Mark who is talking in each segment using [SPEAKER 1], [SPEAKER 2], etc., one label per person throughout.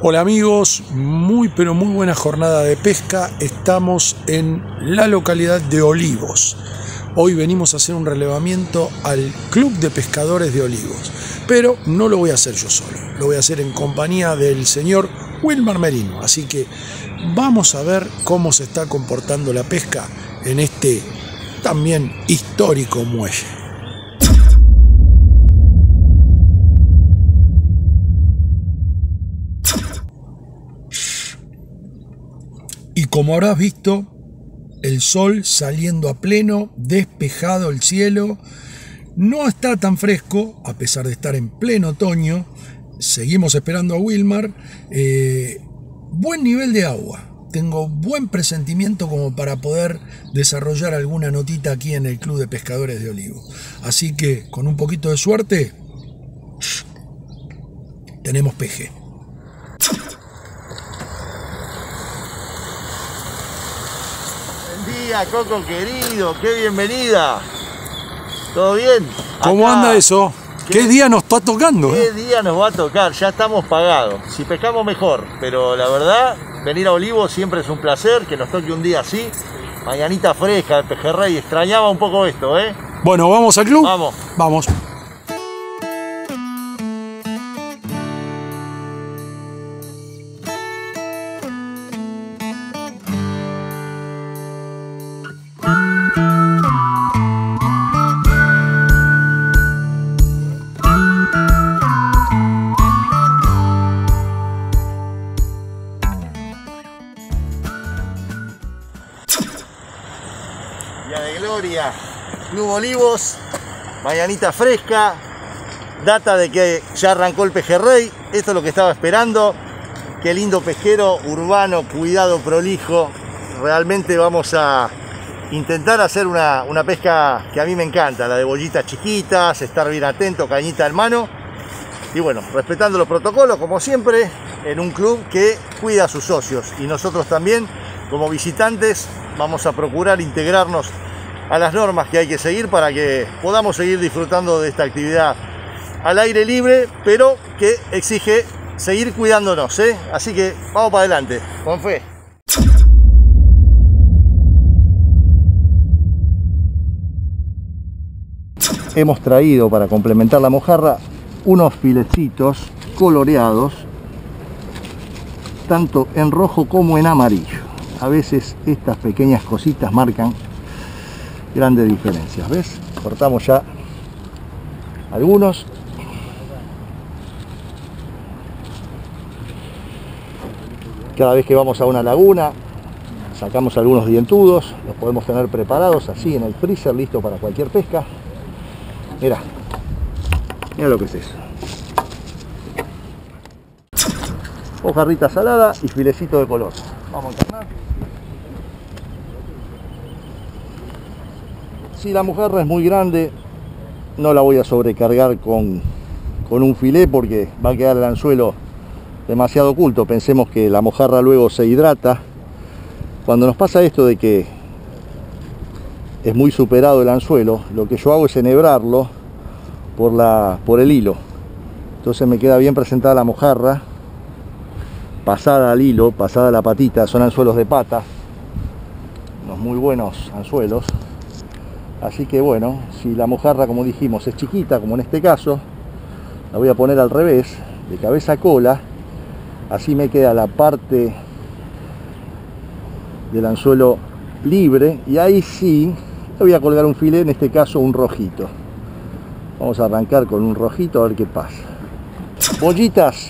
[SPEAKER 1] Hola amigos, muy pero muy buena jornada de pesca. Estamos en la localidad de Olivos. Hoy venimos a hacer un relevamiento al Club de Pescadores de Olivos, pero no lo voy a hacer yo solo, lo voy a hacer en compañía del señor Wilmar Merino. Así que vamos a ver cómo se está comportando la pesca en este también histórico muelle. Y como habrás visto, el sol saliendo a pleno, despejado el cielo, no está tan fresco, a pesar de estar en pleno otoño. Seguimos esperando a Wilmar. Buen nivel de agua. Tengo buen presentimiento como para poder desarrollar alguna notita aquí en el Club de Pescadores de Olivos. Así que, con un poquito de suerte, tenemos peje.
[SPEAKER 2] Buen día, Coco querido, qué bienvenida. ¿Todo bien?
[SPEAKER 1] ¿Cómo anda eso? ¿Qué día nos está tocando?
[SPEAKER 2] ¿Qué día nos va a tocar? Ya estamos pagados. Si pescamos mejor, pero la verdad, venir a Olivos siempre es un placer, que nos toque un día así. Mañanita fresca, el pejerrey, extrañaba un poco esto, ¿eh?
[SPEAKER 1] Bueno, ¿vamos al club?
[SPEAKER 2] Vamos.
[SPEAKER 1] Vamos.
[SPEAKER 2] Día de gloria, Club Olivos, mañanita fresca, data de que ya arrancó el pejerrey. Esto es lo que estaba esperando. Qué lindo pesquero urbano, cuidado, prolijo. Realmente vamos a intentar hacer una pesca que a mí me encanta, la de bollitas chiquitas, estar bien atento, cañita en mano. Y bueno, respetando los protocolos, como siempre, en un club que cuida a sus socios. Y nosotros también, como visitantes, vamos a procurar integrarnos a las normas que hay que seguir para que podamos seguir disfrutando de esta actividad al aire libre, pero que exige seguir cuidándonos, ¿eh? Así que vamos para adelante, con fe. Hemos traído para complementar la mojarra unos filecitos coloreados, tanto en rojo como en amarillo. A veces estas pequeñas cositas marcan grandes diferencias, ¿ves? Cortamos ya algunos. Cada vez que vamos a una laguna, sacamos algunos dientudos, los podemos tener preparados así en el freezer, listo para cualquier pesca. Mira, mira lo que es eso. Mojarrita salada y filecito de color. Vamos a encarnar. Si la mojarra es muy grande, no la voy a sobrecargar con un filé porque va a quedar el anzuelo demasiado oculto. Pensemos que la mojarra luego se hidrata. Cuando nos pasa esto de que es muy superado el anzuelo, lo que yo hago es enhebrarlo por el hilo. Entonces me queda bien presentada la mojarra, pasada al hilo, pasada a la patita. Son anzuelos de pata, unos muy buenos anzuelos. Así que bueno, si la mojarra, como dijimos, es chiquita, como en este caso, la voy a poner al revés, de cabeza a cola. Así me queda la parte del anzuelo libre y ahí sí le voy a colgar un filé, en este caso un rojito. Vamos a arrancar con un rojito a ver qué pasa. Bollitas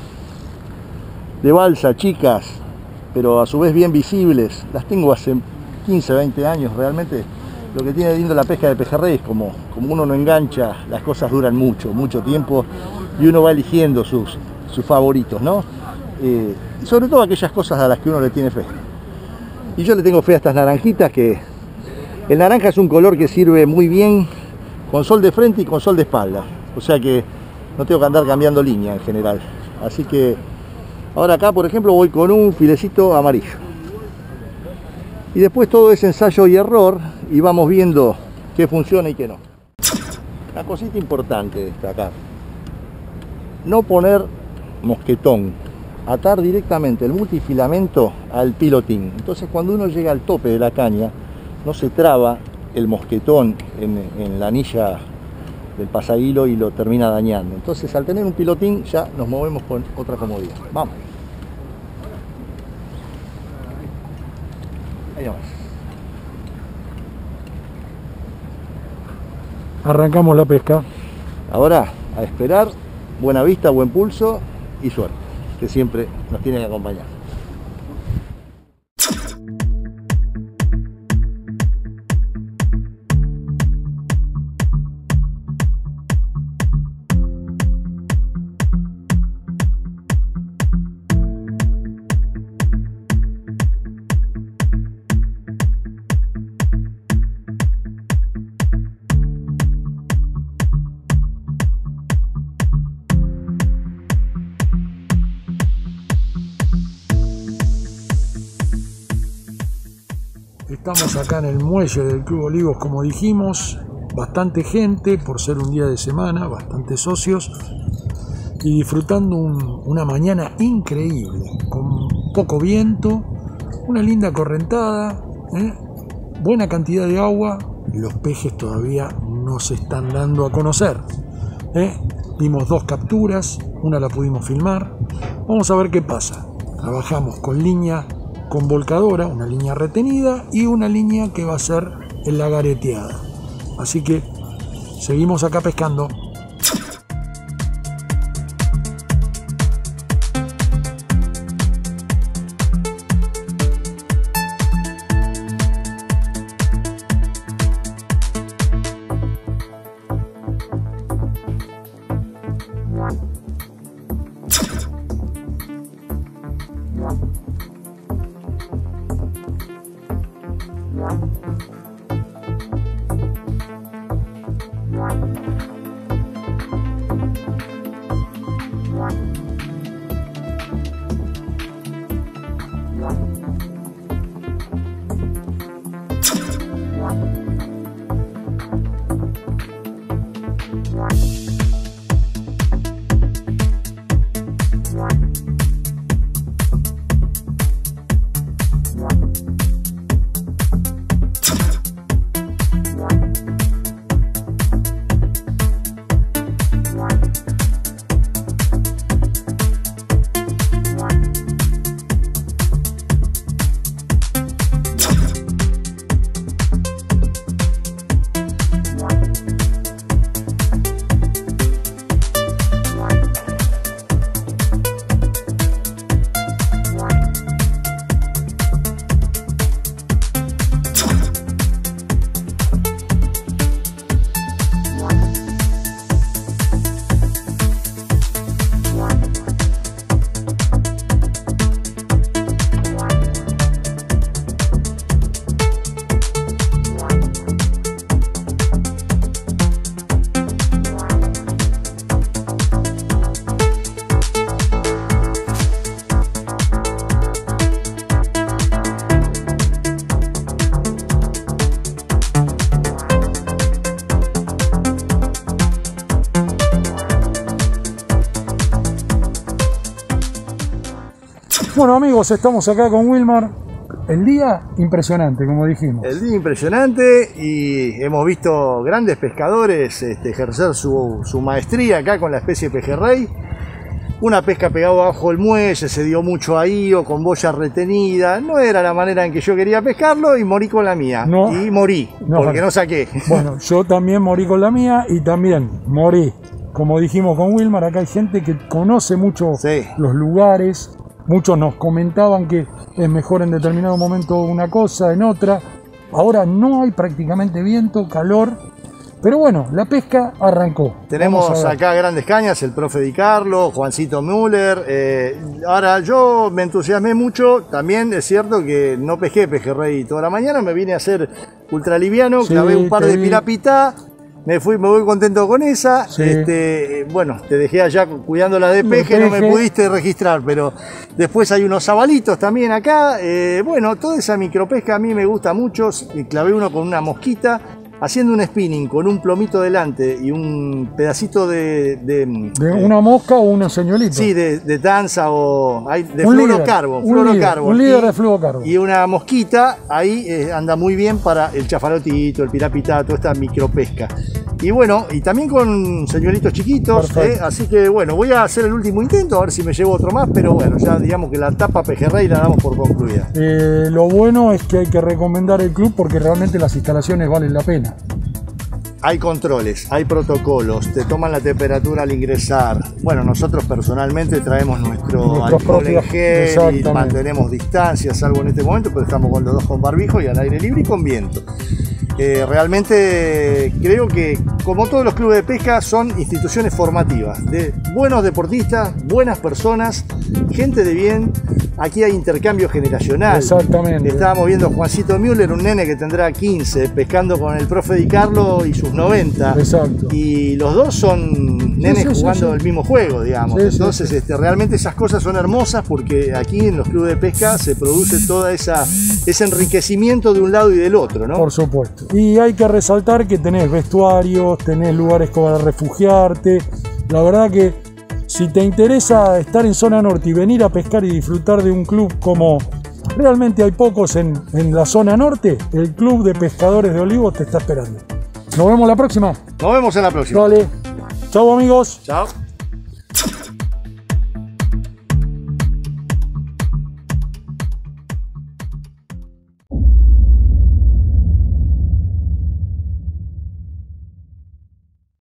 [SPEAKER 2] de balsa chicas, pero a su vez bien visibles. Las tengo hace 15, 20 años. Realmente lo que tiene lindo la pesca de pejerrey es como uno no engancha, las cosas duran mucho tiempo y uno va eligiendo sus favoritos, ¿no? Y sobre todo aquellas cosas a las que uno le tiene fe. Y yo le tengo fe a estas naranjitas, que el naranja es un color que sirve muy bien con sol de frente y con sol de espalda. O sea que no tengo que andar cambiando línea en general. Así que ahora acá, por ejemplo, voy con un filecito amarillo. Y después todo es ensayo y error y vamos viendo qué funciona y qué no. Una cosita importante de destacar: no poner mosquetón atar directamente el multifilamento al pilotín. Entonces cuando uno llega al tope de la caña, no se traba el mosquetón en la anilla del pasahilo y lo termina dañando. Entonces al tener un pilotín ya nos movemos con otra comodidad. Vamos. Ahí vamos.
[SPEAKER 1] Arrancamos la pesca.
[SPEAKER 2] Ahora a esperar, buena vista, buen pulso y suerte, que siempre nos tiene que acompañar.
[SPEAKER 1] Estamos acá en el muelle del Club Olivos, como dijimos, bastante gente por ser un día de semana, bastantes socios y disfrutando una mañana increíble, con poco viento, una linda correntada, buena cantidad de agua. Los pejes todavía no se están dando a conocer. Vimos 2 capturas, una la pudimos filmar. Vamos a ver qué pasa. Trabajamos con línea con volcadora, una línea retenida y una línea que va a ser en la gareteada. Así que seguimos acá pescando. Bueno amigos, estamos acá con Wilmar. El día impresionante, como dijimos.
[SPEAKER 2] El día impresionante y hemos visto grandes pescadores ejercer su maestría acá con la especie de pejerrey. Una pesca pegada bajo el muelle, se dio mucho ahí o con boya retenida. No era la manera en que yo quería pescarlo y morí con la mía.
[SPEAKER 1] No,
[SPEAKER 2] y morí, porque no saqué.
[SPEAKER 1] Bueno, yo también morí con la mía y también morí. Como dijimos con Wilmar, acá hay gente que conoce mucho los lugares. Muchos nos comentaban que es mejor en determinado momento una cosa, en otra. Ahora no hay prácticamente viento, calor. Pero bueno, la pesca arrancó.
[SPEAKER 2] Tenemos acá grandes cañas, el profe Di Carlo, Juancito Müller. Ahora yo me entusiasmé mucho. También es cierto que no pesqué pejerrey toda la mañana. Me vine a hacer ultraliviano, clavé un par de pirapitá. Me voy contento con esa.
[SPEAKER 1] Sí.
[SPEAKER 2] Bueno, te dejé allá cuidándola de peje, no me pudiste registrar, pero después hay unos zabalitos también acá. Bueno, toda esa micropesca a mí me gusta mucho. Clavé uno con una mosquita. haciendo un spinning con un plomito delante y un pedacito
[SPEAKER 1] ¿De una mosca o un señuelito?
[SPEAKER 2] Sí, de danza o de
[SPEAKER 1] un
[SPEAKER 2] fluorocarbon.
[SPEAKER 1] Un líder de fluorocarbon.
[SPEAKER 2] Y una mosquita, ahí anda muy bien para el chafalotito, el pirapitá, toda esta micropesca. Y bueno, y también con señuelitos chiquitos, así que bueno, voy a hacer el último intento, a ver si me llevo otro más, pero bueno, ya digamos que la etapa pejerrey la damos por concluida.
[SPEAKER 1] Lo bueno es que hay que recomendar el club porque realmente las instalaciones valen la pena.
[SPEAKER 2] Hay controles, hay protocolos, te toman la temperatura al ingresar. Bueno, nosotros personalmente traemos nuestro alcohol en gel y mantenemos distancia, salvo en este momento, pero estamos con los dos con barbijo y al aire libre y con viento. Realmente creo que, como todos los clubes de pesca, son instituciones formativas de buenos deportistas, buenas personas, gente de bien. Aquí hay intercambio generacional.
[SPEAKER 1] Exactamente.
[SPEAKER 2] Estábamos viendo a Juancito Müller, un nene que tendrá 15, pescando con el profe Di Carlo y sus 90.
[SPEAKER 1] Exacto.
[SPEAKER 2] Y los dos son nenes jugando el mismo juego, digamos. Entonces, realmente esas cosas son hermosas porque aquí en los clubes de pesca se produce toda ese enriquecimiento de un lado y del otro, ¿no?
[SPEAKER 1] Por supuesto. Y hay que resaltar que tenés vestuarios, tenés lugares para refugiarte. La verdad que si te interesa estar en zona norte y venir a pescar y disfrutar de un club como realmente hay pocos en la zona norte, el Club de Pescadores de Olivos te está esperando. Nos vemos la próxima.
[SPEAKER 2] Nos vemos en la próxima.
[SPEAKER 1] Dale. Chau amigos.
[SPEAKER 2] Chao.